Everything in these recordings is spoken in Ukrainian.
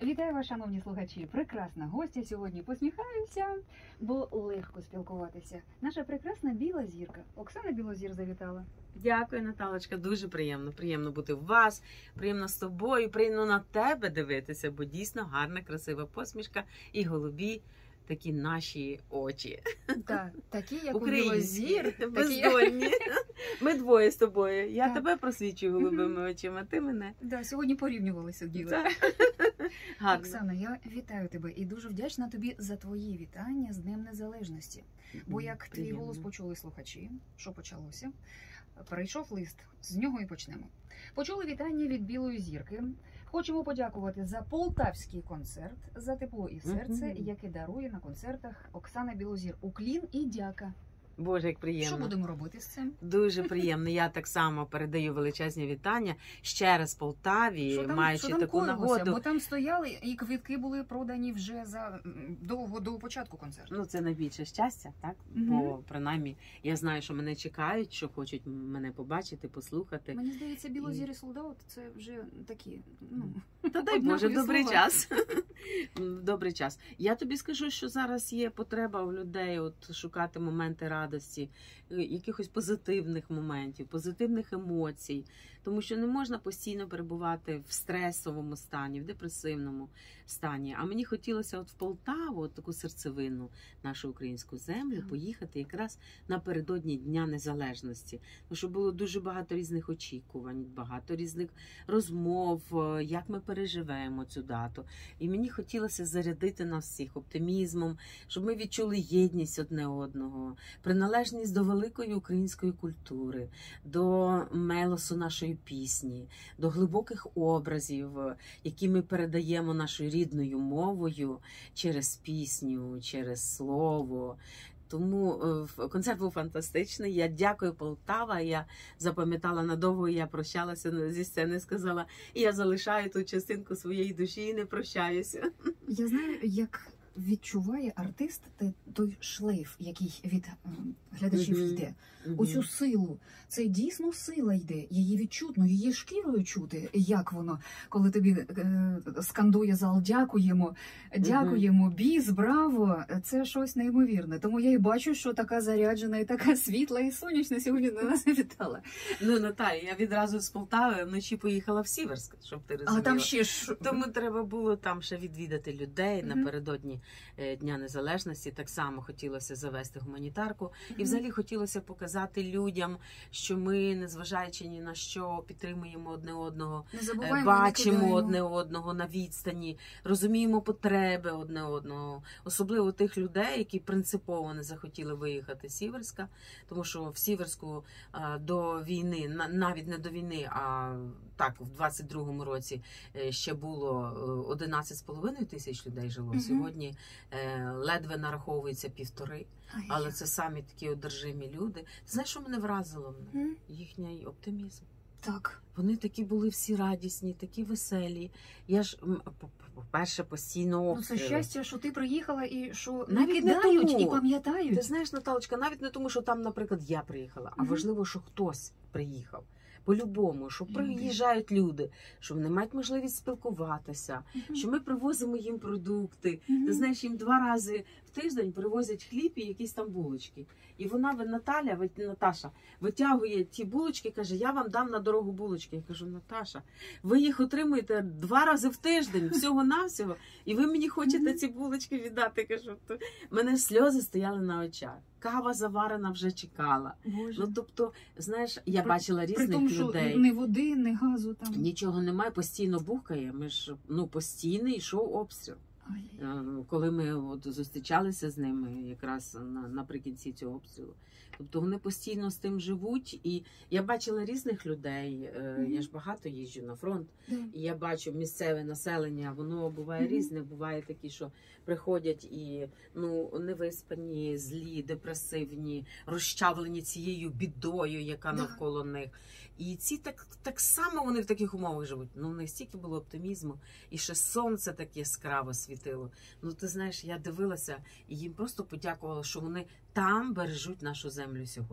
Вітаю вас, шановні слухачі! Прекрасна гостя сьогодні. Посміхаюся, бо легко спілкуватися. Наша прекрасна біла зірка. Оксана Білозір завітала. Дякую, Наталочка. Дуже приємно. Приємно бути у вас, приємно з тобою, приємно на тебе дивитися, бо дійсно гарна, красива посмішка і голубі такі наші очі. Так, такі, як Українські, у Білозір. бездонні. Ми двоє з тобою. Я тебе просвічую голубими очима, ти мене. Да, сьогодні порівнювалися діли. Гарно. Оксана, я вітаю тебе і дуже вдячна тобі за твої вітання з Днем Незалежності. Бо як твій голос почули слухачі, що почалося? Перейшов лист, з нього і почнемо. Почули вітання від Білої зірки. Хочемо подякувати за полтавський концерт, за тепло і серце, яке дарує на концертах Оксана Білозір. Уклін і дяка. Боже, як приємно. Що будемо робити з цим? Дуже приємно. Я так само передаю величезні вітання ще раз Полтаві, маючи таку нагоду. Бо там стояли і квитки були продані вже довго до початку концерту. Ну, це найбільше щастя, так? Бо, принаймні, я знаю, що мене чекають, що хочуть мене побачити, послухати. Мені здається, Білозір і Солдаут – це вже такі, Та дай Боже, добрий час. Добрий час. Я тобі скажу, що зараз є потреба у людей от шукати моменти радості, якихось позитивних моментів, позитивних емоцій, тому що не можна постійно перебувати в стресовому стані, в депресивному стані. А мені хотілося от в Полтаву, от таку серцевину, нашу українську землю, поїхати якраз напередодні Дня Незалежності. Тому що було дуже багато різних очікувань, багато різних розмов, як ми переживемо цю дату. І мені хотілося зарядити нас всіх оптимізмом, щоб ми відчули єдність одне одного, приналежність до великої української культури, до мелосу нашої пісні, до глибоких образів, які ми передаємо нашою рідною мовою через пісню, через слово. Тому концерт був фантастичний. Я дякую, Полтава. Я запам'ятала надовго, я прощалася зі сцени, сказала, і я залишаю ту частинку своєї душі і не прощаюся. Я знаю, як відчуває артист той шлейф, який від глядачів йде. Оцю силу. Це дійсно сила йде. Її відчутно, її шкірою чути. Як воно, коли тобі скандує зал «Дякуємо», «Дякуємо», «Біс», «Браво». Це щось неймовірне. Тому я і бачу, що така заряджена і така світла і сонячна сьогодні на нас вітала. Ну, Наталя, я відразу з Полтави вночі поїхала в Сіверськ, щоб ти розуміла. А там ще ж... Тому треба було там ще відвідати людей напередодні Дня Незалежності. Так само хотілося завести гуманітарку. І взагалі хотілося показати людям, що ми, незважаючи ні на що, підтримуємо одне одного, бачимо одне одного на відстані, розуміємо потреби одне одного. Особливо тих людей, які принципово не захотіли виїхати з Сіверська, тому що в Сіверську до війни, навіть не до війни, а так, в 22-му році ще було 11,5 тисяч людей жило. Сьогодні ледве нараховується 1,5. Але це самі такі одержимі люди. Ти знаєш, що мене вразило? Їхній оптимізм. Так. Вони такі були всі радісні, такі веселі. Я ж, по-перше, постійно обстріли. Це щастя, що ти приїхала і що не кидають і пам'ятають. Ти знаєш, Наталочка, навіть не тому, що там, наприклад, я приїхала, а важливо, що хтось приїхав. По-любому, що приїжджають люди, що вони мають можливість спілкуватися, що ми привозимо їм продукти. Ти знаєш, їм 2 рази в тиждень привозять хліб і якісь там булочки. І вона, Наташа, витягує ті булочки, каже, я вам дам на дорогу булочки. Я кажу, Наташа, ви їх отримуєте 2 рази в тиждень, всього-навсього, і ви мені хочете ці булочки віддати. Кажу, мене сльози стояли на очах. Кава заварена вже чекала. Боже. Ну, тобто, знаєш, я бачила різних людей. При тому, що ні води, ні газу там. Нічого немає, постійно бухкає. Ми ж, постійно йшов обстріл. Коли ми от зустрічалися з ними якраз наприкінці цього обстрілу. Тобто вони постійно з тим живуть. І я бачила різних людей, я ж багато їжджу на фронт, і я бачу місцеве населення, воно буває різне, буває такі, що приходять і невиспані, злі, депресивні, розчавлені цією бідою, яка навколо них. І ці так само вони в таких умовах живуть. Ну, в них стільки було оптимізму, і ще сонце так яскраво світило. Ну, ти знаєш, я дивилася і їм просто подякувала, що вони там бережуть нашу землю сьогодні.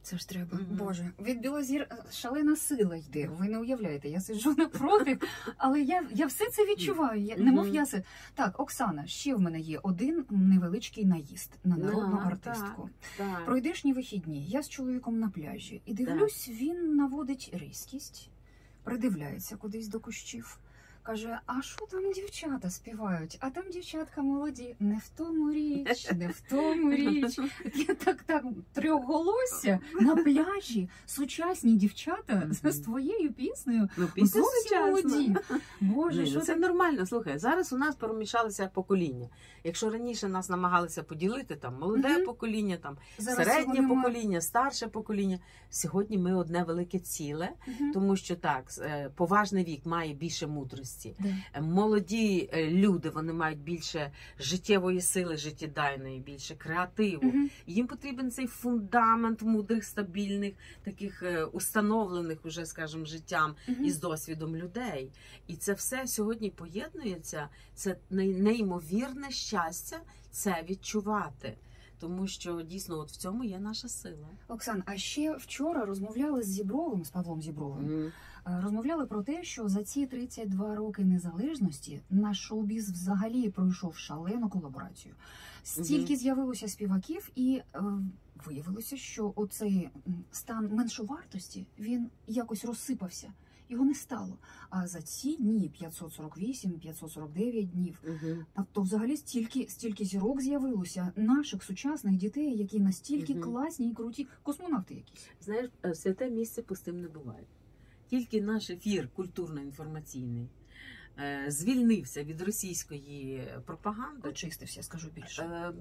Це ж треба. Боже, від Білозір шалена сила йде. Ви не уявляєте, я сиджу напроти, але я все це відчуваю. Немов я се. Так, Оксана, ще в мене є один невеличкий наїзд на народну артистку. Пройдешні вихідні, я з чоловіком на пляжі. І дивлюсь, він наводить різкість, придивляється кудись до кущів. Каже, а що там дівчата співають? А там дівчатка молоді. Не в тому річ, не в тому річ. Я так трьохголосся на пляжі. Сучасні дівчата з твоєю піснею. Зовсім молоді. Боже, що це нормально. Слухай, зараз у нас перемішалися покоління. Якщо раніше нас намагалися поділити, там, молоде покоління, там, середнє покоління, старше покоління, сьогодні ми одне велике ціле, тому що так, поважний вік має більше мудрості. Молоді люди, вони мають більше життєвої сили, життєдайної, більше креативу. Їм потрібен цей фундамент мудрих, стабільних, таких установлених уже, скажімо, життям і з досвідом людей. І це все сьогодні поєднується. Це неймовірне щастя це відчувати. Тому що, дійсно, от в цьому є наша сила. Оксан, а ще вчора розмовляли з Зібровим, з Павлом Зібровим. Розмовляли про те, що за ці 32 роки незалежності наш шоу-біз взагалі пройшов шалену колаборацію. Стільки з'явилося співаків, і виявилося, що оцей стан меншовартості, він якось розсипався. Його не стало. А за ці дні, 548-549 днів, то взагалі стільки зірок з'явилося, наших сучасних дітей, які настільки класні і круті, космонавти якісь. Знаєш, святе місце пустим не буває. Тільки наш ефір культурно-інформаційний звільнився від російської пропаганди. Очистився, скажу більше.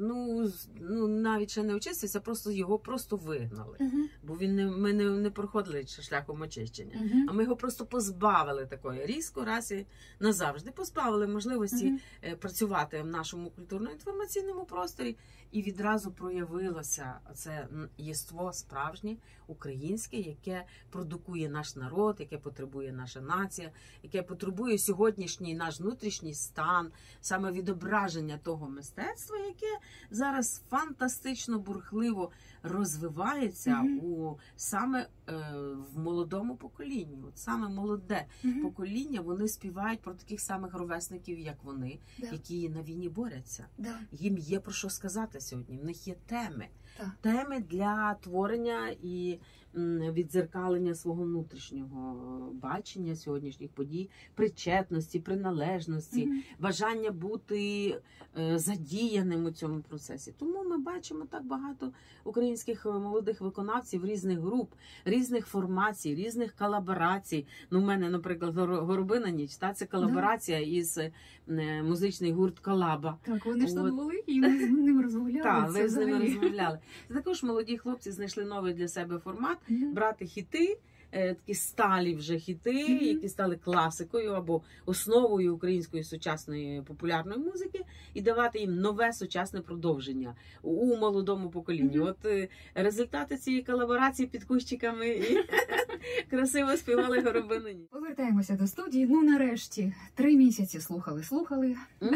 Навіть ще не очистився, просто його просто вигнали. Бо ми не проходили шляхом очищення. А ми його просто позбавили такої різко, раз і назавжди. Позбавили можливості працювати в нашому культурно-інформаційному просторі. І відразу проявилося це єство справжнє, українське, яке продукує наш народ, яке потребує наша нація, яке потребує сьогоднішній наш внутрішній стан, саме відображення того мистецтва, яке зараз фантастично бурхливо розвивається саме в молодому поколінні. От саме молоде покоління, вони співають про таких самих ровесників, як вони, які на війні борються. Їм є про що сказати сьогодні. В них є теми. Теми для творення і віддзеркалення свого внутрішнього бачення сьогоднішніх подій, причетності, приналежності, бажання бути задіяним у цьому процесі. Тому ми бачимо так багато українських молодих виконавців різних груп, різних формацій, різних колаборацій. У мене, наприклад, «Горобина ніч», це колаборація із музичний гурт «Колаба». Так, вони ж тут були, і ми з ними розмовляли. Так, ви з ними розмовляли. Також молоді хлопці знайшли новий для себе формат, брати хіти, такі сталі вже хіти, які стали класикою або основою української сучасної популярної музики, і давати їм нове сучасне продовження у молодому поколінні. От результати цієї колаборації під кущиками і красиво співали «Горобину ніч». Повертаємося до студії. Нарешті 3 місяці слухали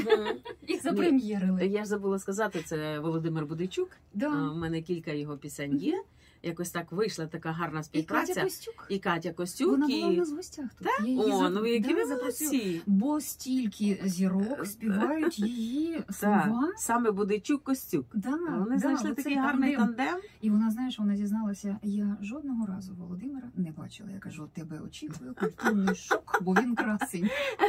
і запрем'єрили. Я ж забула сказати, це Володимир Будейчук. У мене кілька його пісень є. Якось так вийшла така гарна співпраця. І Катя Костюк. Вона була у нас в гостях тут. Які ви молодці. Бо стільки зірок співають її слова. Саме Будейчук Костюк. Вони знайшли такий гарний тандем. І вона, знаєш, вона зізналася, я жодного разу Володимира не бачила. Я кажу, тебе очікую культурний шок, бо він красивий.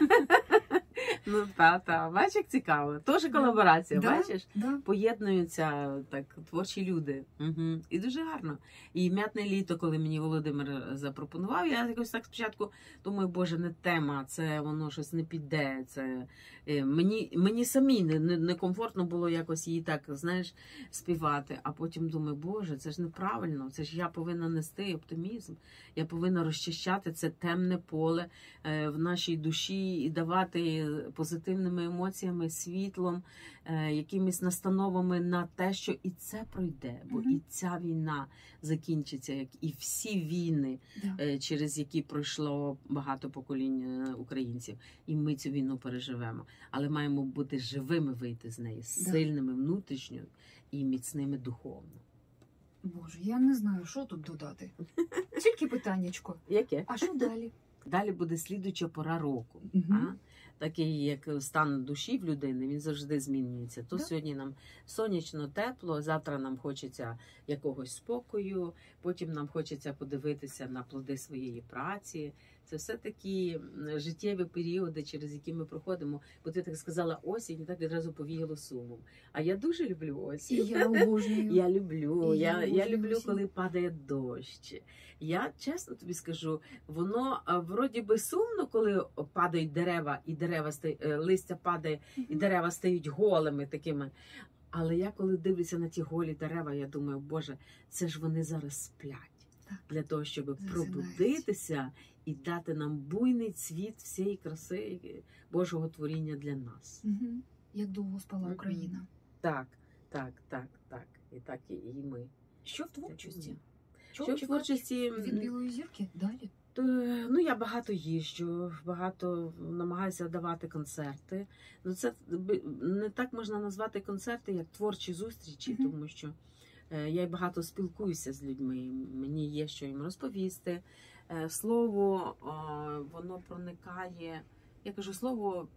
Бачиш, як цікаво. Теж колаборація, бачиш? Поєднуються так творчі люди. І дуже гарно. І «М'ятне літо», коли мені Володимир запропонував, я якось так спочатку думаю, боже, не тема, це воно щось не піде. Це мені самі некомфортно було якось її так, знаєш, співати. А потім думаю, боже, це ж неправильно, це ж я повинна нести оптимізм. Я повинна розчищати це темне поле в нашій душі і давати позитивними емоціями, світлом, якимись настановами на те, що і це пройде, бо і ця війна закінчиться, як і всі війни, через які пройшло багато поколінь українців. І ми цю війну переживемо. Але маємо бути живими, вийти з неї, сильними внутрішньо і міцними духовно. Боже, я не знаю, що тут додати. Тільки питаннячко. Яке? А що далі? Далі буде слідуюча пора року. Такий, як стан душі в людини, він завжди змінюється. То сьогодні нам сонячно, тепло, завтра нам хочеться якогось спокою, потім нам хочеться подивитися на плоди своєї праці. Це все такі життєві періоди, через які ми проходимо. Бо ти так сказала осінь, і так відразу повіяло сумом. А я дуже люблю осінь. І я обожнюю. Я люблю. Я люблю, коли падає дощ. Я чесно тобі скажу, воно вроді би сумно, коли падають дерева, і листя падає, і дерева стають голими такими. Але я коли дивлюся на ті голі дерева, я думаю, Боже, це ж вони зараз сплять. Так. Для того, щоб пробудитися і дати нам буйний цвіт всієї краси Божого творіння для нас. Як довго спала Україна. Так. І так і ми. Що в творчості? Що в творчості? Від Білої зірки далі? Ну, я багато їжджу, багато намагаюся давати концерти. Ну, це не так можна назвати концерти, як творчі зустрічі, тому що я й багато спілкуюся з людьми, мені є що їм розповісти. Слово, воно проникає, я кажу, слово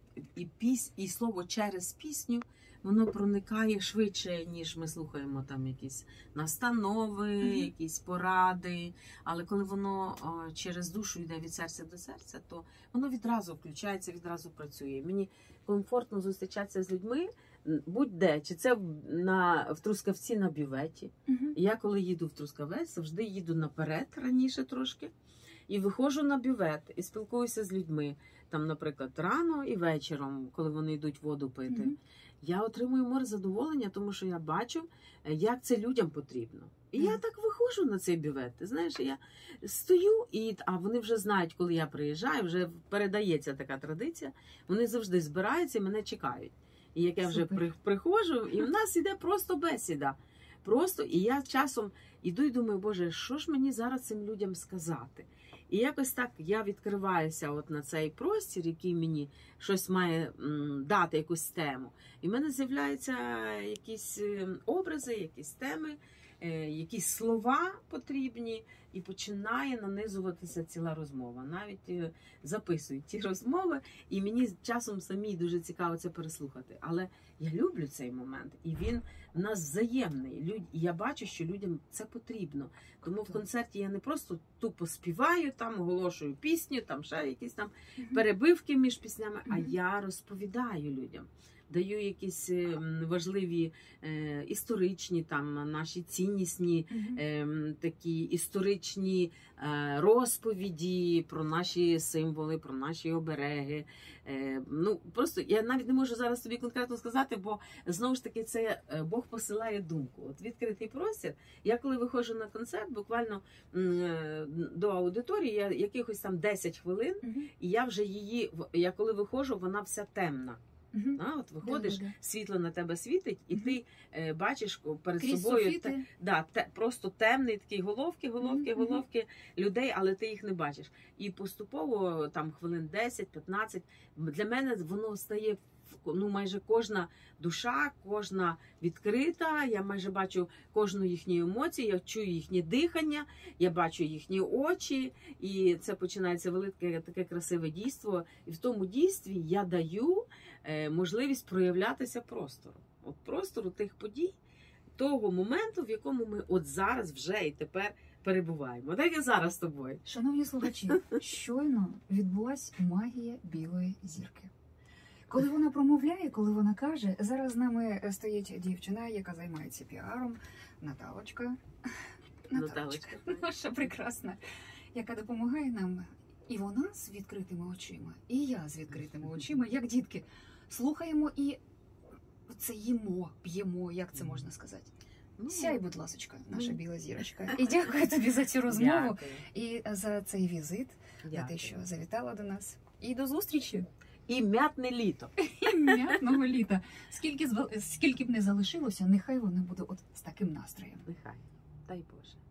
і слово через пісню, воно проникає швидше, ніж ми слухаємо там якісь настанови, якісь поради. Але коли воно через душу йде від серця до серця, то воно відразу включається, відразу працює. Мені комфортно зустрічатися з людьми, будь-де, чи це в Трускавці на бюветі. Я коли їду в Трускавець, завжди їду наперед, раніше трошки, і виходжу на бювет, і спілкуюся з людьми. Там, наприклад, рано і вечором, коли вони йдуть воду пити. Я отримую море задоволення, тому що я бачу, як це людям потрібно. І я так виходжу на цей бювет. Ти знаєш, я стою, а вони вже знають, коли я приїжджаю, вже передається така традиція. Вони завжди збираються і мене чекають. І як я вже приходжу, і в нас іде просто бесіда. І я часом іду і думаю, Боже, що ж мені зараз цим людям сказати? І якось так я відкриваюся от на цей простір, який мені щось має дати, якусь тему. І в мене з'являються якісь образи, якісь теми, якісь слова потрібні, і починає нанизуватися ціла розмова. Навіть записують ті розмови, і мені часом самій дуже цікаво це переслухати. Але я люблю цей момент, і він в нас взаємний. І я бачу, що людям це потрібно. Тому в концерті я не просто тупо співаю, там оголошую пісню, там ще якісь там перебивки між піснями, а я розповідаю людям. Даю якісь важливі історичні, там, наші ціннісні такі історичні розповіді про наші символи, про наші обереги. Ну, просто я навіть не можу зараз тобі конкретно сказати, бо знову ж таки це Бог посилає думку. От відкритий простір. Я коли виходжу на концерт, буквально до аудиторії, я якихось там 10 хвилин, і я вже я коли виходжу, вона вся темна. От виходиш, світло на тебе світить, і ти бачиш перед собою просто темний такий головки людей, але ти їх не бачиш. І поступово там хвилин 10-15 для мене воно стає, ну, майже кожна душа, кожна відкрита, я майже бачу кожну їхню емоцію, я чую їхнє дихання, я бачу їхні очі, і це починається велике таке красиве дійство. І в тому дійстві я даю можливість проявлятися простору. От простору тих подій, того моменту, в якому ми от зараз вже і тепер перебуваємо. Так я зараз з тобою. Шановні слухачі, щойно відбулась магія Білої зірки. Коли вона промовляє, коли вона каже, зараз з нами стоїть дівчина, яка займається піаром, Наталочка, наша прекрасна, яка допомагає нам. І вона з відкритими очима, і я з відкритими очима, як дітки, слухаємо і це їмо, п'ємо, як це можна сказати. Сяй, будь ласочка, наша біла зірочка. І дякую тобі за цю розмову і за цей візит, за те, що завітала до нас. І до зустрічі! І м'ятне літо. І м'ятного літа. Скільки б не залишилося, нехай воно буде от з таким настроєм. Нехай. Дай Боже.